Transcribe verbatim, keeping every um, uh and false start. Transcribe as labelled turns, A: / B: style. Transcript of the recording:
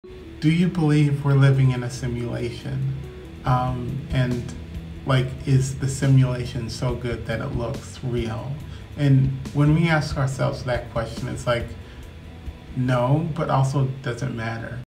A: Do you believe we're living in a simulation? Um, and like, is the simulation so good that it looks real? And when we ask ourselves that question, it's like, no, but also doesn't matter.